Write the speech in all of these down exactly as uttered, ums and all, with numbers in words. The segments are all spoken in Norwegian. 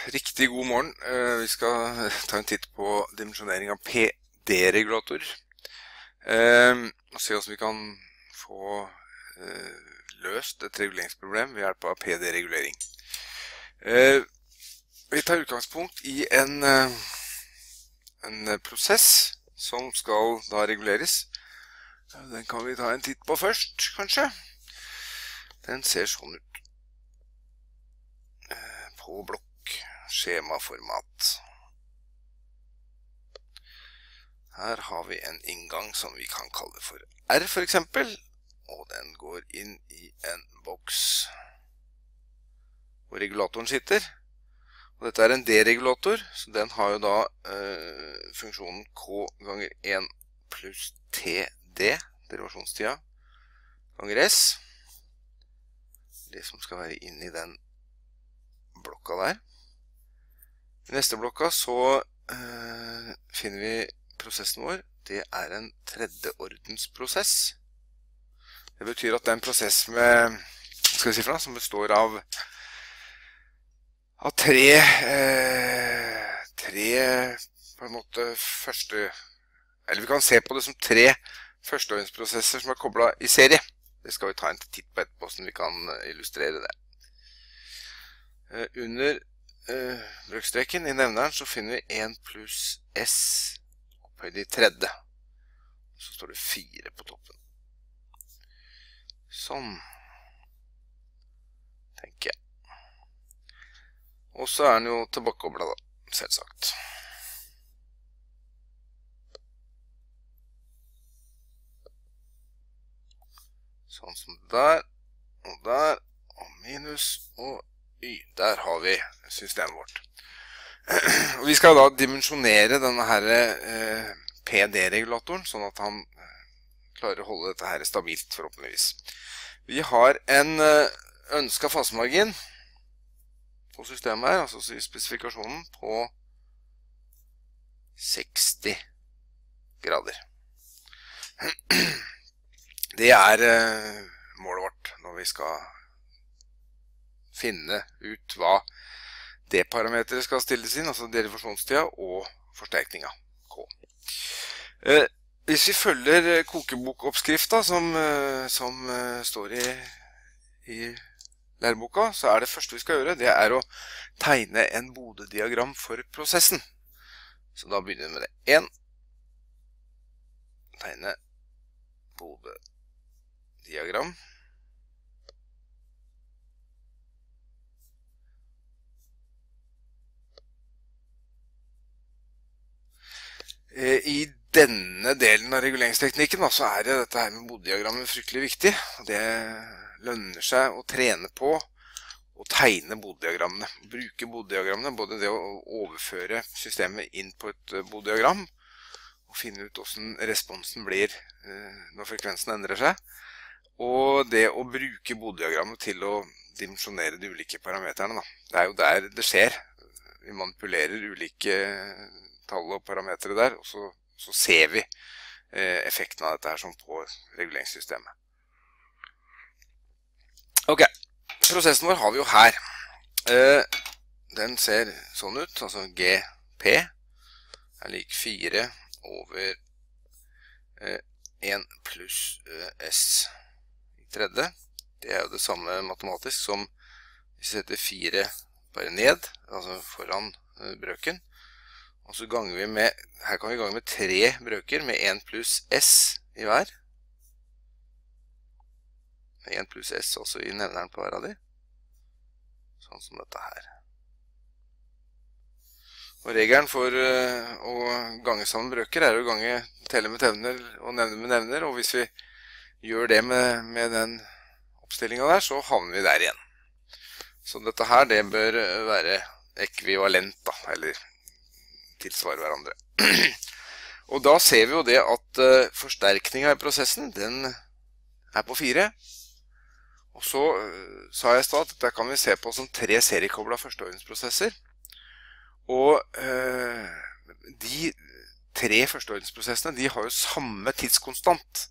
Riktig god morgen. Vi skal ta en titt på dimensjonering av P D-regulator. Og se hvordan vi kan få løst et reguleringsproblem ved hjelp av P D-regulering. Vi tar utgangspunkt i en, en prosess som skal da reguleres. Den kan vi ta en titt på først, kanskje. Den ser sånn ut. På blokk. Skjemaformat. Her har vi en inngang som vi kan kalle for R for eksempel, og den går inn i en boks hvor regulatoren sitter. Og dette er en D-regulator, så den har jo da øh, funksjonen K ganger en pluss T D, derivasjonstida, ganger S. Det som skal være inn i den blokka der. I neste blokka så øh, finner vi prosessen vår. Det er en tredjeordensprosess. Det betyr at det er en prosess med, hva skal vi si for noe, som består av, av tre, øh, tre på en måte første, eller vi kan se på det som tre førsteordensprosesser som er koblet i serie. Det skal vi ta en titt på etterpå, så vi kan illustrere det. Uh, under Uh, brøkstreken i nevneren så finner vi en pluss S opphøyd i tredje. Så står det fire på toppen. Sånn. Tenker jeg. Og så er den jo tilbakekoblet da, selvsagt. Sånn som der, og der, og minus, og Y. Der har vi systemet vårt. Og vi skal da dimensjonere denne her eh, P D-regulatoren, sånn at han klarer å holde dette her stabilt, forhåpentligvis. Vi har en ønsket fasemargin på systemet her, altså i spesifikasjonen, på seksti grader. Det er eh, målet vårt når vi skal finne ut hva det parameteret skal stilles inn, altså derivasjonstida og forsterkninga, K. Eh, hvis vi følger kokebokoppskrifta som, som står i, i læreboka, så er det første vi skal gjøre, det er å tegne en bodediagram for prosessen. Så da begynner vi med det. en. Tegne bodediagram. I denne delen av reguleringsteknikken så er det dette her med bodediagrammet fryktelig viktig. Det lønner seg å trene på å tegne bodediagrammene. Bruke bodediagrammene, både det å overføre systemet inn på et bodediagram og finne ut hvordan responsen blir når frekvensen endrer seg. Og det å bruke bodediagrammet til å dimensjonere de ulike parameterne. Det er jo der det skjer. Vi manipulerer ulike tall og parametere der, og så, så ser vi eh, effekten av dette her som på reguleringssystemet. Ok, prosessen vår har vi jo her. Eh, den ser sånn ut, altså G P er lik fire over eh, en pluss eh, S i tredje. Det er jo det samme matematisk som hvis vi setter fire bare ned, altså foran eh, brøken. Og så ganger vi med, her kan vi gange med tre brøker med en pluss S i hver. Med en pluss S også i nevneren på hver av de. Sånn som dette her. Og regelen for uh, å gange sammen brøker er å gange telle med tevner og nevne med nevner. Og hvis vi gjør det med, med den oppstillingen der, så havner vi der igjen. Så dette her, det bør være ekvivalent da, eller tilsvarer hverandre. Og da ser vi jo det at uh, forsterkningen i prosessen, den er på fire. Og så uh, sa jeg i stad at dette kan vi se på som tre seriekoblet førsteordensprosesser. Og uh, de tre førsteordensprosessene, de har jo samme tidskonstant.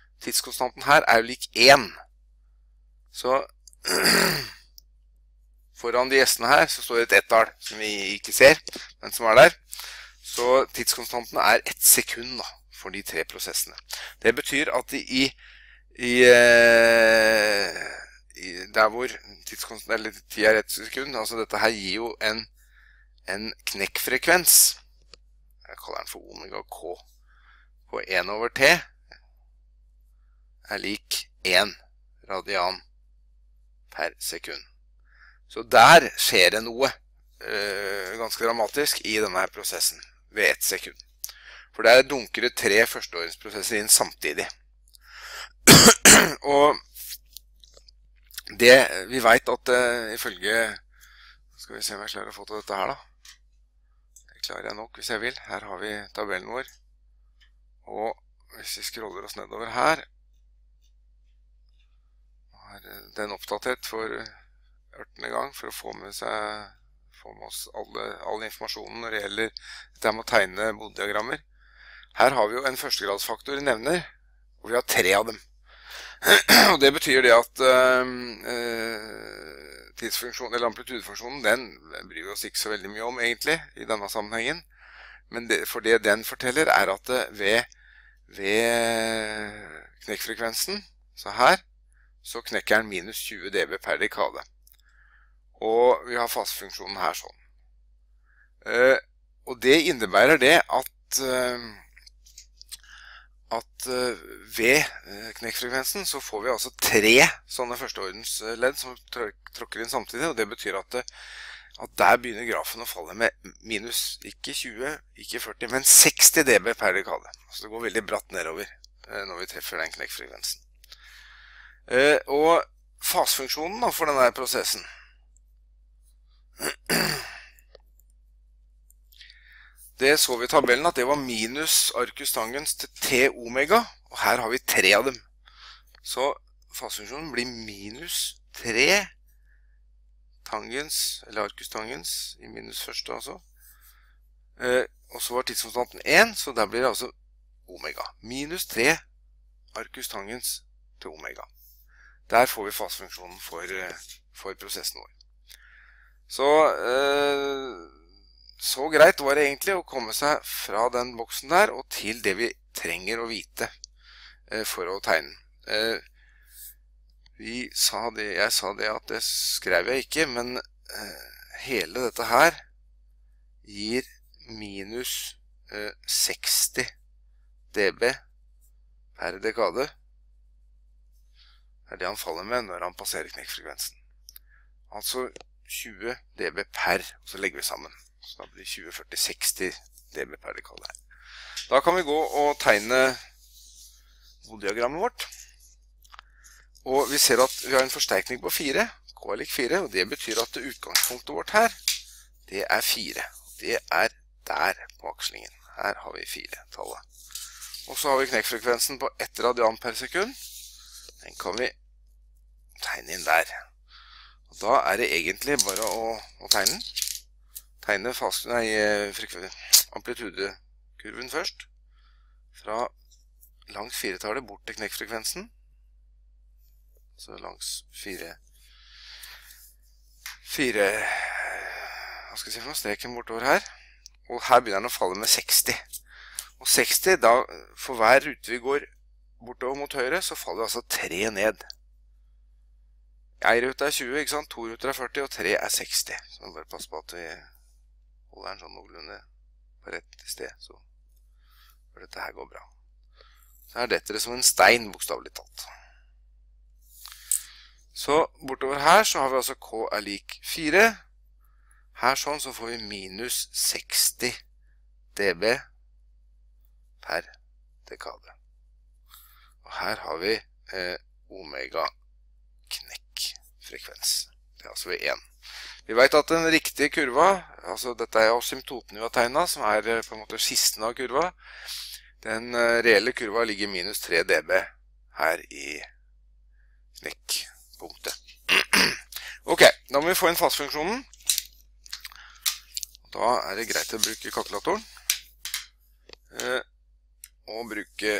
Tidskonstanten her er jo lik én. Så foran de gjestene her, så står det et ett-tall, som vi ikke ser, men som er der. Så tidskonstanten er ett sekund da, for de tre prosessene. Det betyr at de i, i, i der hvor tidskonstanten, eller tid er ett sekund, altså dette her gir jo en, en knekkfrekvens. Jeg kaller den for omega k. På én over t er lik én radian per sekund. Så der skjer det noe øh, ganske dramatisk i denne her prosessen ved ett sekund. For der dunker det tre førsteordensprosesser inn samtidig. Og det vi vet at uh, ifølge, skal vi se om jeg klarer å få til dette her da. Det klarer jeg nok hvis jeg vil. Her har vi tabellen vår. Og hvis vi scroller oss nedover her, er den oppdatert for ørtende gang for å få med seg, få med oss alle, all informasjonen når det gjelder dette med å tegne boddiagrammer. Her har vi jo en førstegradsfaktor i nevner, og vi har tre av dem. Og det betyr det at uh, tidsfunksjonen, eller amplitudefunksjonen, den, den bryr vi oss ikke så veldig mye om egentlig i denne sammenhengen. Men det, for det den forteller er at ved, ved knekkfrekvensen, så her, så knekker den minus tjue dB per dekade. Og vi har fasefunksjonen her sånn. Uh, og det innebærer det at, uh, at uh, ved uh, knekkfrekvensen så får vi altså tre sånne førsteordensledd som tråkker inn samtidig, og det betyr at, at der begynner grafen å falle med minus ikke tjue, ikke førti, men seksti dB per dekade. Så det går veldig bratt nedover uh, når vi treffer den knekkfrekvensen. Uh, og fasefunksjonen da, for denne prosessen, det så vi i tabellen at det var minus arcus tangens til t omega, og her har vi tre av dem. Så fasefunksjonen blir minus tre tangens, eller arcus tangens, i minus første altså. Eh, og så var tidskonstanten én, så der blir det altså omega. Minus tre arcus tangens til omega. Der får vi fasefunksjonen for, for prosessen vår. Så, eh, så greit var det egentlig å komme seg fra den boksen der og til det vi trenger å vite eh, for å tegne. Eh, vi sa det, jeg sa det at det skrev jeg ikke, men eh, hele dette her gir minus eh, seksti dB per dekade. Det er det han faller med når han passerer knekkfrekvensen. Altså tjue dB per, og så legger vi sammen. Så da blir det tjue, førti, seksti dB per dekade her. Da kan vi gå og tegne boddiagrammet vårt. Og vi ser at vi har en forsterkning på fire, k er lik fire, og det betyr at utgangspunktet vårt her, det er fire. Det er der på akslingen. Her har vi fire tallet. Og så har vi knekkfrekvensen på ett radian per sekund. Den kan vi tegne inn der. Og da er det egentlig bare å, å tegne. Tegne fast, nei, amplitudekurven først. Fra langs firetallet bort til knekkfrekvensen. Så langs fire, fire, hva skal jeg si for noe, streken bortover her. Og her begynner den å falle med seksti. Og seksti, da, for hver rute vi går bortover mot høyre, så faller vi altså tre ned. En rute er tjue, ikke sant? To ruter er førti, og tre er seksti. Så vi bare passe på at vi holder den sånn noenlunde på rett sted, så for dette her går bra. Så her detter det som en stein, bokstavelig talt. Så bortover her så har vi altså k er lik fire. Her sånn så får vi minus seksti dB per dekade. Og her har vi eh, omega knekkfrekvens. Det er altså ved én. Vi vet at den riktige kurva, altså dette er asymptoten vi har tegnet, som er eh, på en måte skisten av kurva. Den eh, reelle kurva ligger minus tre dB her i knekkpunktet. Ok, da må vi få inn fasefunksjonen. Da er det greit å bruke kalkulatoren. Eh, og bruke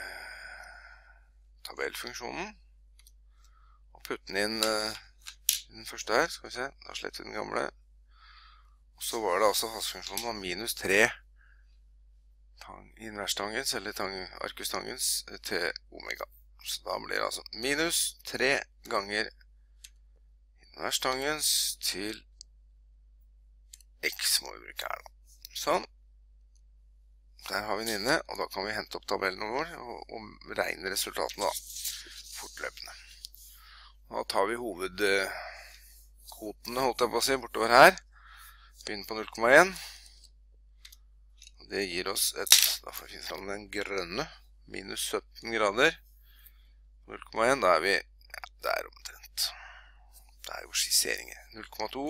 eh, tabellfunksjonen. Og putte den inn eh, den første her, skal vi se, da sletter vi den gamle. Og så var det altså hastefunksjonen var minus tre inverstangens, eller tang, arkustangens, til omega. Så da blir det altså minus tre ganger inverstangens til x må vi bruke her da. Sånn. Der har vi den inne, og da kan vi hente opp tabellen vår og, og regne resultatene da, fortløpende. Da tar vi hovedkvotene, holdt jeg på å si, bortover her. Begynner på null komma én. Det gir oss et, da får vi finne fram den grønne, minus sytten grader. null komma én, da er vi, ja, der omtrent. Det er jo skisseringer. null komma to,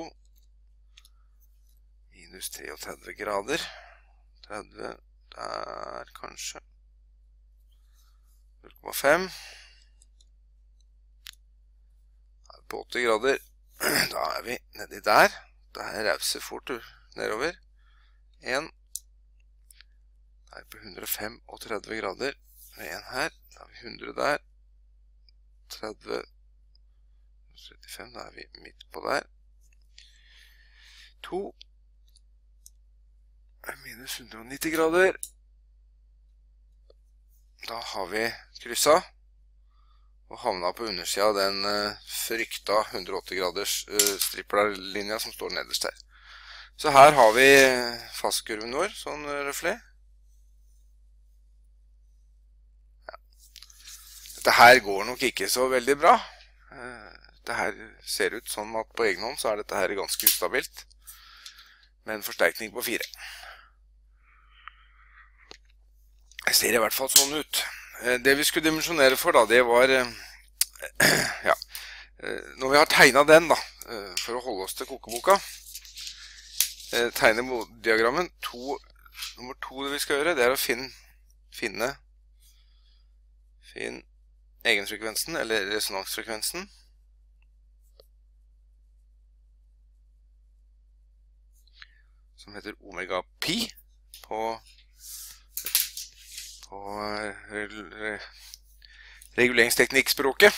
minus treogtredve grader. tretti, der kanskje. null komma fem. Da er vi på åtti grader. Da er vi nedi der. Det her rauser fort nedover. en. Da er vi på hundre femogtredve grader. Med en her. Da er vi hundre der. tretti. trettifem, da er vi midt på der. to. Minus hundre og nitti grader. Da har vi krysset. Og havnet på undersiden av den uh, frykta hundre og åtti graders uh, striplerlinja som står nederst her. Så her har vi fasekurven vår, sånn uh, røffelig. Ja. Dette her går nok ikke så veldig bra. Uh, dette her ser ut sånn at på egen hånd så er dette her ganske ustabilt. Med en forsterkning på fire. Det ser i hvert fall sånn ut. Det vi skulle dimensjonere for da, det var, ja, når vi har tegnet den da, for å holde oss til kokeboka, tegne diagrammen, to, nummer to det vi skal gjøre, det er å finne, finne, finne egenfrekvensen, eller resonansfrekvensen, som heter omega pi, på og reguleringsteknikkspråket.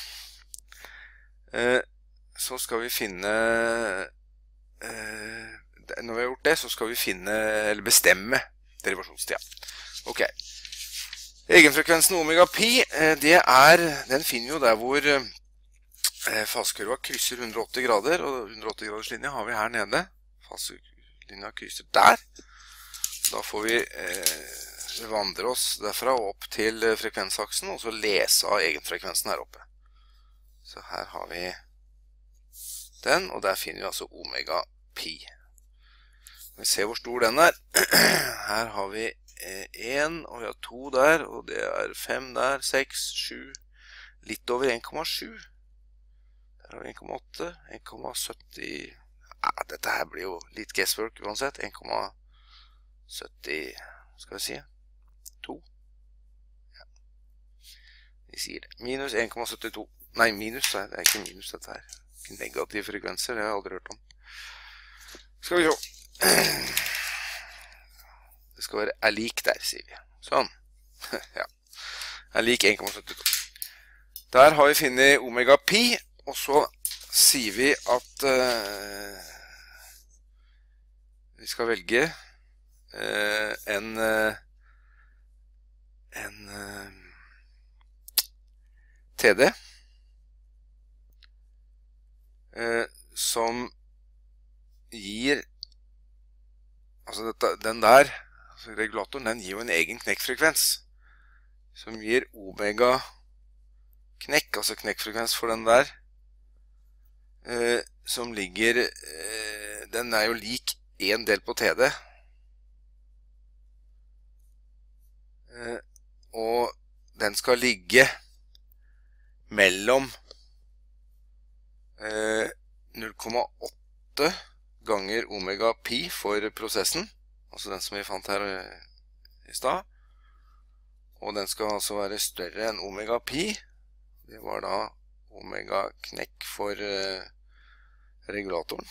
Så skal vi finne, når vi har gjort det, så skal vi finne, eller bestemme derivasjonstida. Ok. Egenfrekvensen omega pi, det er, den finner jo der hvor fasekurva krysser hundre og åtti grader, og hundre og åtti graders linje har vi her nede. Faselinja krysser der. Da får vi Vi vandrer oss derfra opp til frekvensaksen, og så lese av egenfrekvensen her oppe. Så her har vi den, og der finner vi altså omega pi. Vi ser hvor stor den er. Her har vi en, og vi har to der, og det er fem der, seks, sju, litt over en komma sju. Der har vi en komma åtte, en komma sytti, ja, dette her blir jo litt guesswork uansett, en komma sytti, skal vi si, to. Ja. Vi sier det. Minus en komma syttito. Nei, minus, det er ikke minus dette her. Ikke negative frekvenser, det har jeg aldri hørt om. Skal vi se. Det skal være er lik der, sier vi. Sånn. Ja. Er lik en komma syttito. Der har vi finnet omega pi, og så sier vi at uh, vi skal velge uh, en uh, en uh, T D uh, som gir, altså dette, den der, altså regulatoren, den gir jo en egen knekkfrekvens som gir omega knekk, altså knekkfrekvens for den der, uh, som ligger, uh, den er jo lik en del på T D. Uh, og den skal ligge mellom eh, null komma åtte ganger omega pi for prosessen, altså den som vi fant her i stad, og den skal altså være større enn omega pi. Det var da omega knekk for eh, regulatoren.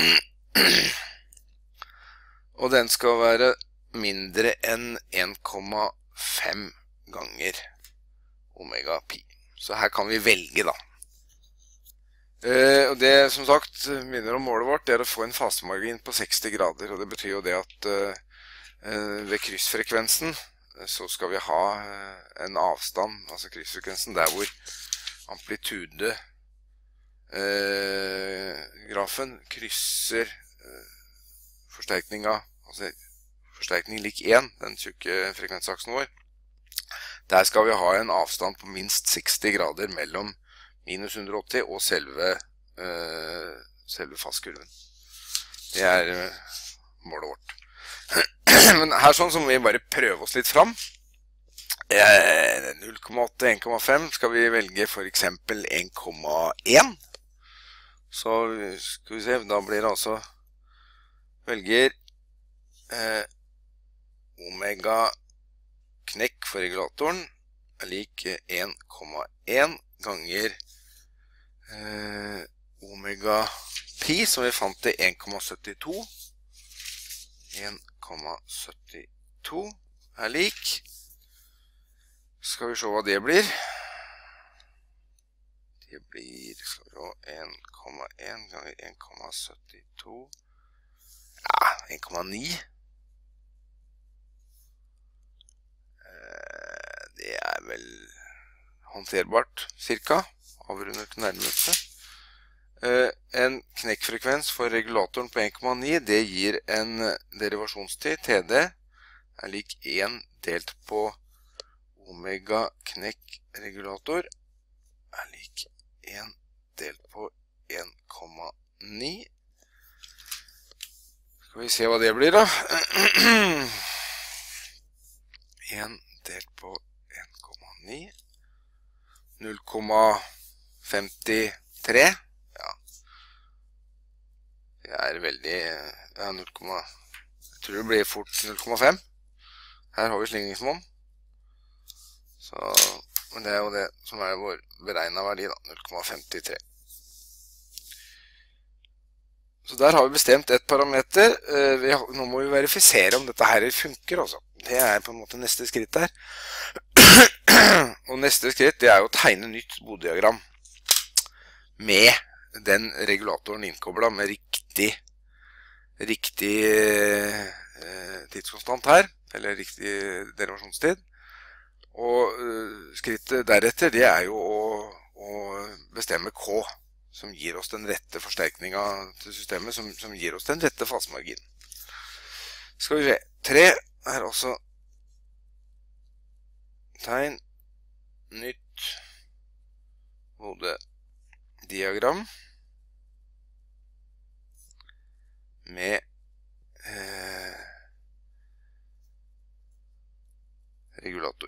Og den skal være mindre enn en komma fem ganger omega pi. Så her kan vi velge da. Eh, og det, som sagt, minner om målet vårt, det er å få en fasemargin på seksti grader, og det betyr jo det at eh, ved kryssfrekvensen så skal vi ha eh, en avstand, altså kryssfrekvensen, der hvor amplitude eh, grafen krysser eh, forsterkninga, altså forsterkning lik én, den tjukke frekvensaksen vår. Der skal vi ha en avstand på minst seksti grader mellom minus hundre og åtti og selve, uh, selve fastkurven. Det er uh, målet vårt. Men her sånn så må vi bare prøve oss litt fram. null komma åtte, en komma fem skal vi velge for eksempel en komma én. Så skal vi se, da blir det altså velger uh, omega knekk for regulatoren er lik en komma én ganger Eh, omega pi, som vi fant til en komma syttito. en komma syttito er lik. Skal vi se hva det blir. Det blir, skal vi se, en komma én ganger en komma syttito. Ja, en komma ni. Eh, det er vel håndterbart, cirka. Avrundet til nærmeste. Uh, en knekkfrekvens for regulatoren på en komma ni, det gir en derivasjonstid, T D, er lik én delt på omega knekk regulator, er lik én delt på en komma ni. Skal vi se hva det blir da. én delt på en komma ni. null komma femtitre, ja, det er veldig, ja, null, jeg tror det blir fort null komma fem, her har vi slingringsmonn, så, men det er jo det som er vår beregnet verdi da, null komma femtitre. Så der har vi bestemt et parameter, vi har, nå må vi verifisere om dette her funker altså, det er på en måte neste skritt der. Og neste skritt det er jo å tegne nytt boddiagram med den regulatoren innkoblet med riktig, riktig eh, tidskonstant her, eller riktig derivasjonstid. Og eh, skrittet deretter det er jo å, å bestemme K, som gir oss den rette forsterkningen til systemet, som, som gir oss den rette fasemarginen. Skal vi se, tre er også tegn, nytt boddiagram med eh, regulator.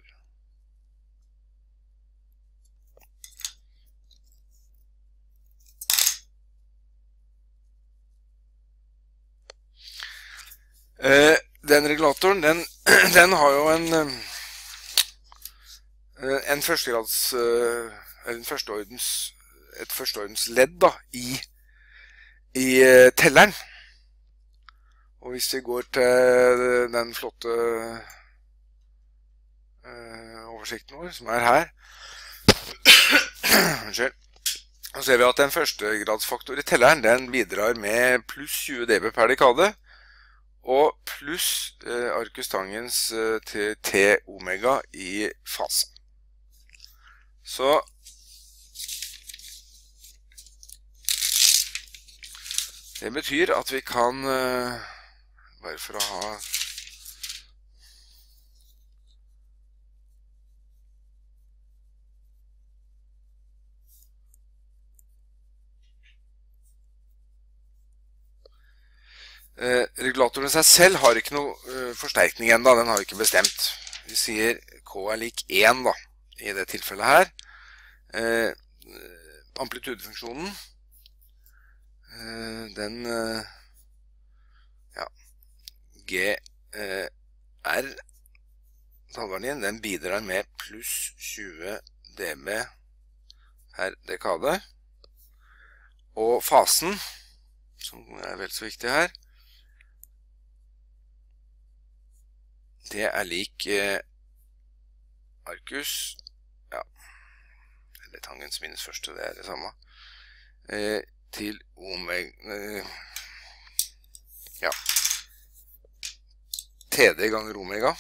Eh, den regulatoren, den, den har jo en en førstegrads, en førsteordens, et førsteordens ledd da, i, i telleren. Og hvis vi går til den flotte uh, oversikten vår, som er her, så ser vi at en førstegradsfaktor i telleren, den bidrar med pluss tjue dB per dekade, og pluss uh, arkustangens uh, til T omega i fase. Så det betyr at vi kan, bare for å ha eh, regulatoren i seg selv har ikke noe eh, forsterkning enda, den har vi ikke bestemt. Vi sier K er lik én da. I det tilfellet her eh, amplitudefunksjonen eh, den eh, ja G eh, R tallverdien, den bidrar med pluss tjue dB per dekade og fasen som er vel så viktig her det er lik eh, arkus, ja, eller tangens minus første, det er det samme. eh, til omega, eh, ja, T D ganger omega.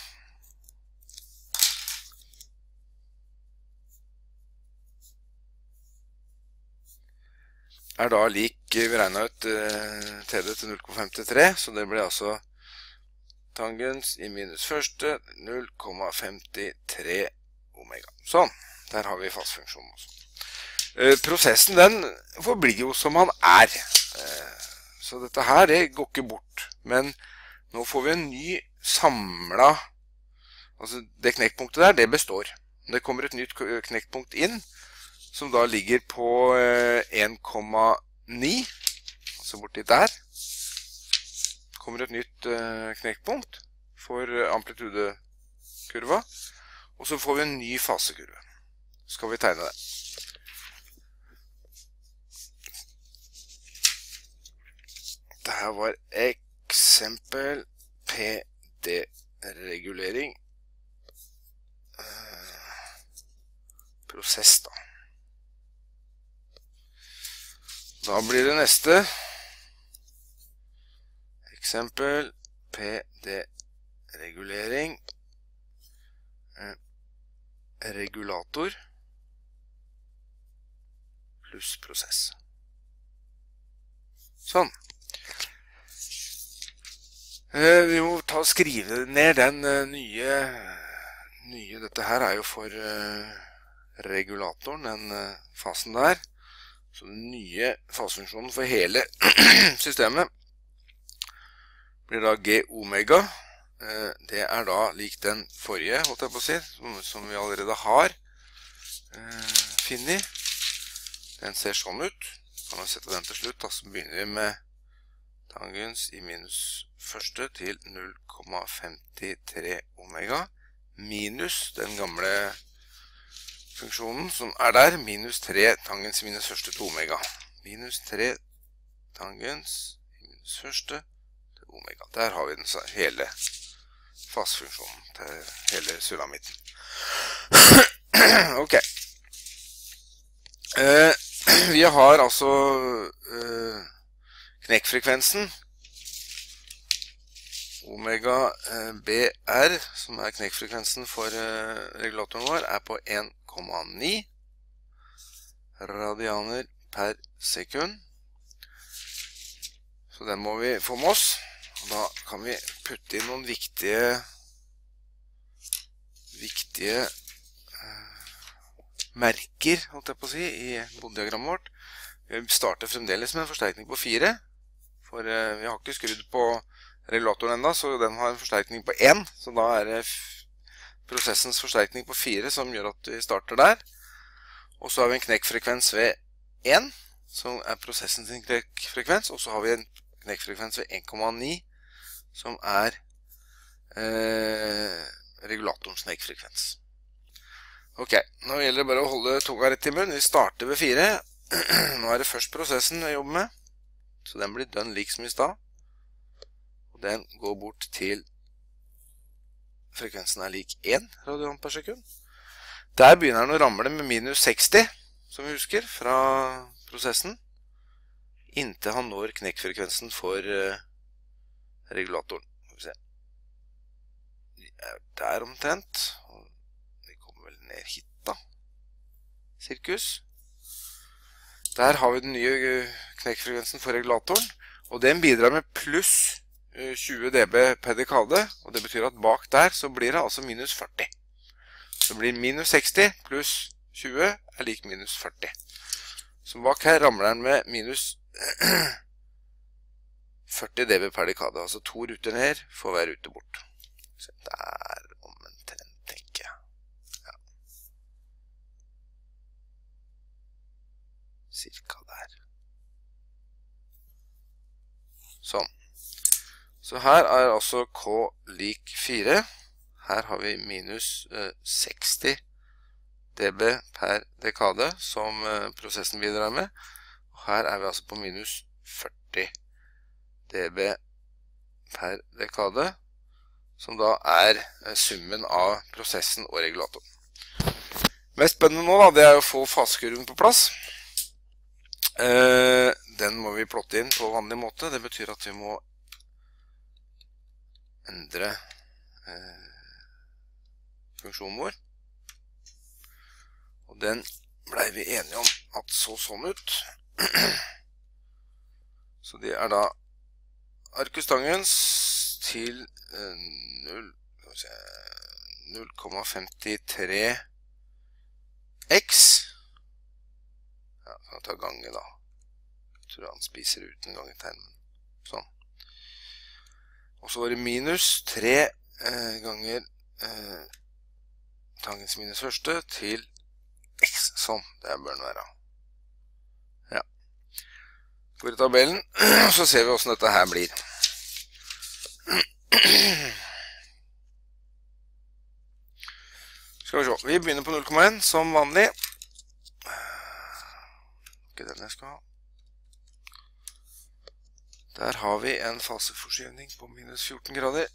Er da lik, vi regnet ut eh, T D til null komma femtitre, så det blir altså tangens i minus første null komma femtitre omega. Sånn, der har vi fasefunksjonen også. Eh, prosessen den forblir jo som han er. Eh, så dette her, det går ikke bort. Men nå får vi en ny samlet, altså det knekkpunktet der, det består. Det kommer et nytt knekkpunkt inn, som da ligger på en komma ni, altså borti der. Kommer et nytt knekkpunkt for amplitudekurva, og så får vi en ny fasekurve. Skal vi tegne det. Dette var eksempel P D-regulering. Prosess da. Da blir det neste eksempel P D-regulering eh, regulator pluss prosess. Sånn. Eh, vi må ta og skrive ned den eh, nye, nye, dette her er jo for eh, regulatoren, den eh, fasen der. Så den nye fasefunksjonen for hele systemet blir da G omega. Det er da lik den forrige, holdt jeg på å si, som, som vi allerede har eh, finnet. Den ser sånn ut. Kan vi sette den til slutt, da, så begynner vi med tangens i minus første til null komma femtitre omega, minus den gamle funksjonen som er der, minus tre tangens minus første til omega. Minus tre tangens minus første til omega. Der har vi den hele fasefunksjonen til hele sulamitten. Ok. Eh, vi har altså eh, knekkfrekvensen omega eh, B R, som er knekkfrekvensen for eh, regulatoren vår, er på en komma ni radianer per sekund. Så den må vi få med oss. Og da kan vi putte inn noen viktige viktige eh, merker, holdt jeg på å si, i bodediagrammet vårt. Vi starter fremdeles med en forsterkning på fire, for eh, vi har ikke skrudd på regulatoren enda, så den har en forsterkning på én, så da er det prosessens forsterkning på fire som gjør at vi starter der. Og så har vi en knekkfrekvens ved én, som er prosessens knekkfrekvens, og så har vi en knekkfrekvens ved en komma ni, som er eh, regulatorens knekkfrekvens. Ok, nå gjelder det bare å holde tunga rett i munnen. Vi starter ved fire. Nå er det først prosessen vi jobber med, så den blir dønn lik som i stad. Og den går bort til frekvensen er lik én radian per sekund. Der begynner den å ramle med minus seksti, som vi husker, fra prosessen, inntil han når knekkfrekvensen for uh, regulatoren. Skal vi se. Vi er der omtrent, og vi kommer vel ned hit da. Sirkus. Der har vi den nye knekkfrekvensen for regulatoren, og den bidrar med pluss tjue dB per dekade, og det betyr at bak der så blir det altså minus førti. Så det blir minus seksti pluss tjue er lik minus førti. Så bak her ramler den med minus førti dB per dekade, altså to ruter ned for hver rute bort. Så der omtrent, tenker jeg. Ja. Cirka der. Sånn. Så her er altså K lik fire. Her har vi minus eh, seksti dB per dekade som eh, prosessen bidrar med. Og her er vi altså på minus førti dB per dekade, som da er eh, summen av prosessen og regulatoren. Mest spennende nå da, det er å få fasekurven på plass. Eh, den må vi plotte inn på vanlig måte. Det betyr at vi må endre eh, funksjonen vår. Og den ble vi enige om at så sånn ut. Så det er da arkustangens til null komma femtitre x. Ja, kan jeg ta gange da. Jeg tror han spiser ut en gangetegn. Sånn. Og så var det minus tre eh, ganger eh, tangens minus første til x. Sånn, det bør den være. Ja. Går i tabellen, så ser vi hvordan dette her blir. Skal vi se, vi begynner på null komma en som vanlig. Ikke den jeg skal ha. Der har vi en faseforskyvning på minus fjorten grader.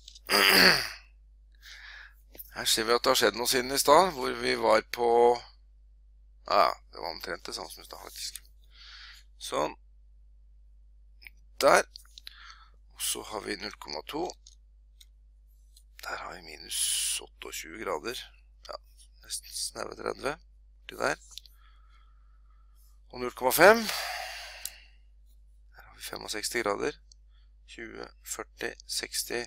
Her ser vi at det har skjedd noe siden i stad, hvor vi var på... Ja, det var omtrent det samme som i stad faktisk. Sånn. Der. Og så har vi null komma to. Der har vi minus tjueåtte grader. Ja, nesten snaue tretti. Det der. Og null komma fem. Der har vi sekstifem grader. tjue, førti, seksti.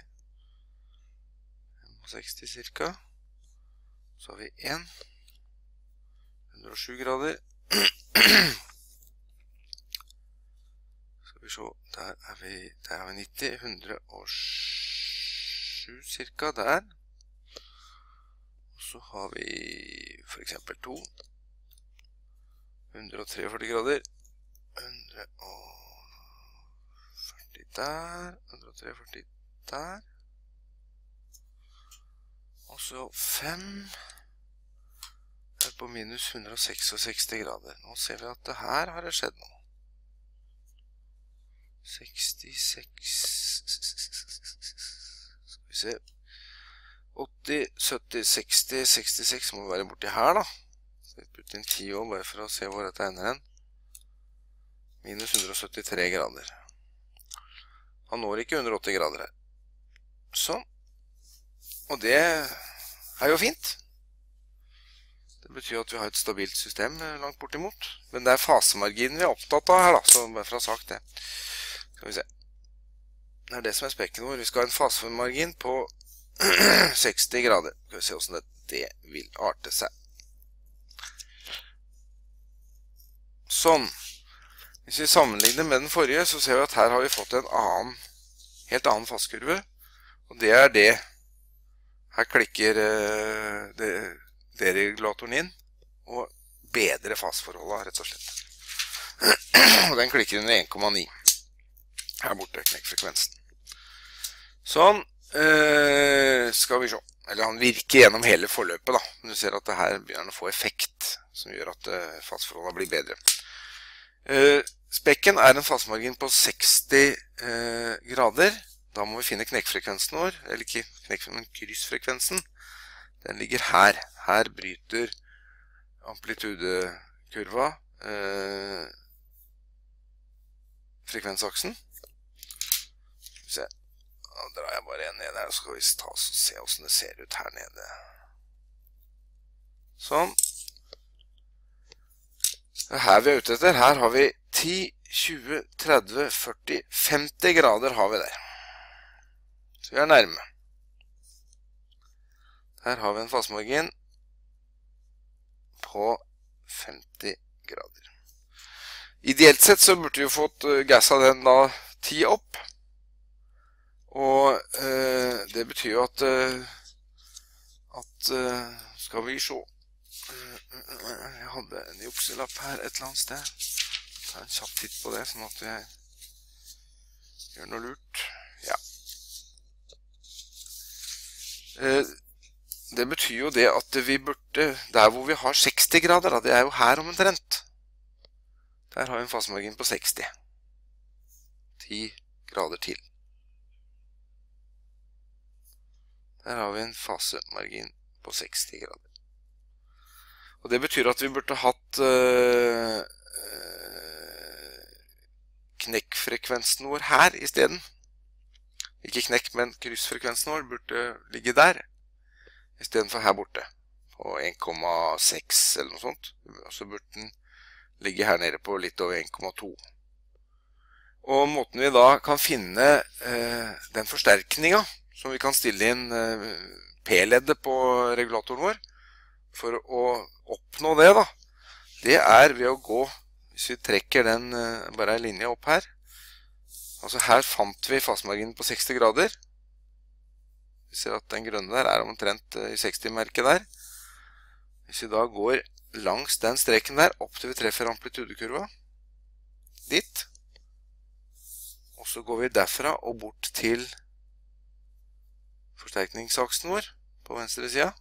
seksti cirka. Så har vi en. hundre og sju grader. Skal vi se, der er vi, der har vi nitti, hundre og sju cirka der. Og så har vi for eksempel to. hundre og treogførti grader. hundre og førti der. hundre og treogførti der. Og så fem. Her på minus hundre og sekstiseks grader. Nå ser vi at det her har det skjedd noe. sekstiseks. Skal vi se. åtti, sytti, seksti, sekstiseks må være borti her da. Så vi putter inn ti år bare for å se hvor dette ender hen. minus hundre og syttitre grader. Han når ikke hundre og åtti grader her. Sånn. Og det er jo fint. Det betyr at vi har et stabilt system langt bortimot. Men det er fasemarginen vi er opptatt av her da, så bare for å ha sagt det. Skal vi se. Det er det som er spekken vår. Vi skal ha en fasemargin på seksti grader. Skal vi se hvordan det, det vil arte seg. Sånn. Hvis vi sammenligner med den forrige, så ser vi at her har vi fått en annen, helt annen fasekurve. Og det er det. Her klikker uh, det, deregulatoren inn, og bedre faseforholdet, rett og slett. Og den klikker under en komma ni. Her borte, knekkfrekvensen. Sånn, uh, skal vi se. Eller han virker gjennom hele forløpet, da. Men du ser at det her begynner å få effekt, som gjør at uh, faseforholdet blir bedre. Uh, spekken er en fasemargin på seksti uh, grader. Da må vi finne knekkfrekvensen vår, eller ikke knekkfrekvensen, men kryssfrekvensen. Den ligger her. Her bryter amplitudekurva eh, frekvensaksen. Se. Da drar jeg bare en ned her, og så skal vi ta oss og se hvordan det ser ut her nede. Sånn. Her vi er ute etter, her har vi ti, tjue, tretti, førti, femti grader har vi der. Så vi er nærme. Her har vi en fasemargin på femti grader. Ideelt sett så burde vi fått gassa den da ti opp. Og eh, det betyr jo at, at skal vi se. Jeg hadde en jukselapp her et eller annet sted. Ta en kjapp titt på det, sånn at jeg gjør noe lurt. Ja. Eh, Det betyr jo det at vi burde, der hvor vi har seksti grader, da, det er jo her omtrent. Der har vi en fasemargin på seksti. ti grader til. Der har vi en fasemargin på seksti grader. Og det betyr at vi burde hatt uh, uh, kryssfrekvensen vår her i stedet. Ikke knekk, men kryssfrekvensen vår burde ligge der, i stedet for her borte, på en komma seks eller noe sånt. Så burde den ligge her nede på litt over en komma to. Og måten vi da kan finne eh, den forsterkningen, som vi kan stille inn eh, P-leddet på regulatoren vår, for å oppnå det da, det er ved å gå, hvis vi trekker den eh, bare en linje opp her. Altså her fant vi fasemarginen på seksti grader. Vi ser at den grønne der er omtrent i seksti-merket der. Hvis vi da går langs den streken der, opp til vi treffer amplitudekurva, dit. Og så går vi derfra og bort til forsterkningsaksen vår på venstre siden.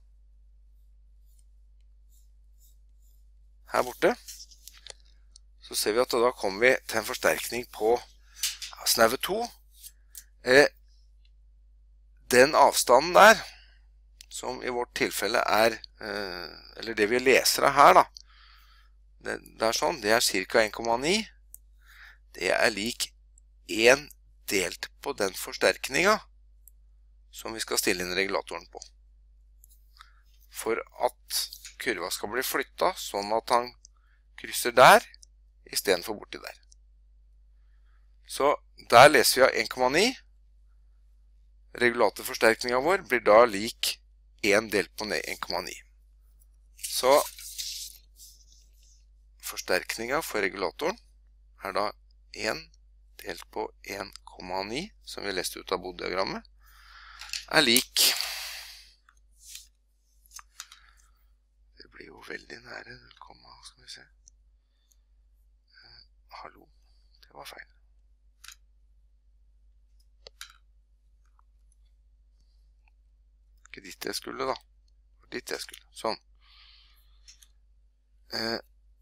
Her borte. Så ser vi at da kommer vi til en forsterkning på snaue to. Eh, den avstanden der, som i vårt tilfelle er, eh, eller det vi leser av her da, det, det er sånn, det er ca. en komma ni. Det er lik en delt på den forsterkningen som vi skal stille inn regulatoren på. For at kurva skal bli flyttet sånn at han krysser der, i stedet for borti der. Så der leser vi av en komma ni. Regulatorforsterkningen vår blir da lik en delt på en komma ni. Så forsterkningen for regulatoren er da en delt på en komma ni, som vi leste ut av Bode-diagrammet, er lik. Det blir jo veldig nære null komma, skal vi se. Hallo, det var feil. Ikke dit jeg skulle da. Dit jeg skulle. Sånn. Eh,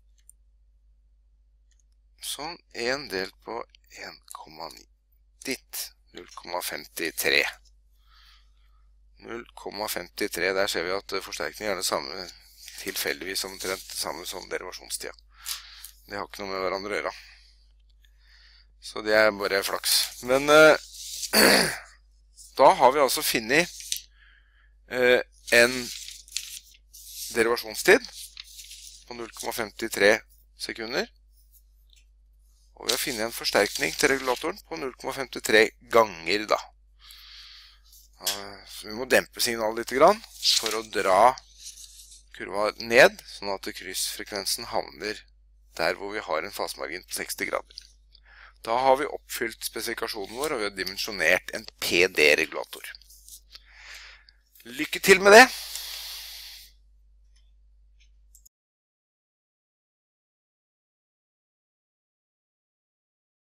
sånn, en delt på en komma ni. Ditt. null komma femtitre. null komma femtitre, der ser vi at forsterkningen er det samme, tilfeldigvis omtrent det samme som derivasjonstida. Det har ikke noe med hverandre å gjøre. Så det er bare flaks. Men eh, da har vi altså finnet eh, en derivasjonstid på null komma femtitre sekunder. Og vi har funnet en forsterkning til regulatoren på null komma femtitre ganger da. Så vi må dempe signalet litt grann for å dra kurva ned, sånn at kryssfrekvensen havner der hvor vi har en fasemargin på seksti grader. Da har vi oppfylt spesifikasjonen vår, og vi har dimensjonert en P D-regulator. Lykke til med det!